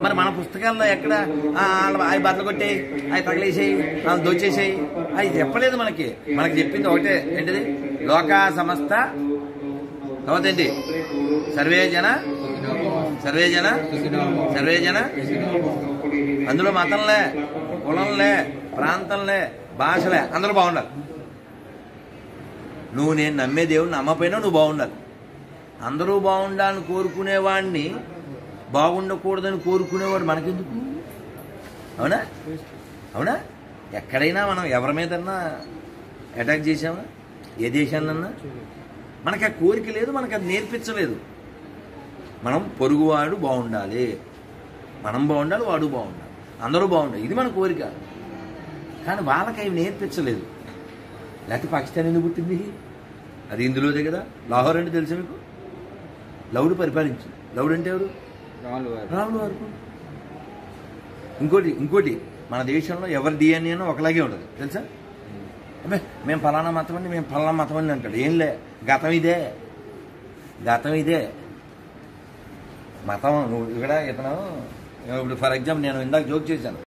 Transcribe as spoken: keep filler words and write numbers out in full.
మరి మన పుస్తకాల్లో ఎక్కడ అవి బట్టలు కొట్టేయి, అవి తగిలేసేయి, దోచేసేయి, అవి చెప్పలేదు మనకి. మనకి చెప్పింది ఒకటే, ఏంటిది? లోకా సమస్త ఏంటి? సర్వే జన సర్వే జన సర్వే జన. అందులో మతంలే, కులంలే, ప్రాంతంలే, భాషలే, అందరూ బాగుండాలి. నువ్వు నేను నమ్మే దేవుడిని నమ్మపోయినా నువ్వు బాగుండాలి. అందరూ బాగుండాలని కోరుకునేవాడిని బాగుండకూడదని కోరుకునేవాడు మనకెందుకు? అవునా? అవునా? ఎక్కడైనా మనం ఎవరి మీదన్నా అటాక్ చేసామా? ఏ దేశాన్నన్నా? మనకు ఆ కోరిక లేదు, మనకు అది నేర్పించలేదు. మనం పొరుగువాడు బాగుండాలి, మనం బాగుండాలి, వాడు బాగుండాలి, అందరూ బాగుండాలి, ఇది మన కోరిక. కానీ వాళ్ళకి అవి నేర్పించలేదు. లేకపోతే పాకిస్తాన్ ఎందుకు పుట్టింది? అది ఇందులోదే కదా. లాహోర్ అంటే తెలుసు మీకు? లౌడు పరిపాలించు. లౌడు అంటే ఎవరు? రాములు వారు. ఇంకోటి ఇంకోటి మన దేశంలో ఎవరి డిఎన్ఏనో ఒకలాగే ఉంటుంది తెలుసా? అబ్బే మేము ఫలానా మతం అండి, మేము ఫలానా మతం అండి అంటాడు. ఏం లే, గతం ఇదే, గతం ఇదే మతం. నువ్వు ఇక్కడ ఇతను ఇప్పుడు ఫర్ ఎగ్జాంపుల్ నేను ఇందాక జోక్ చేశాను.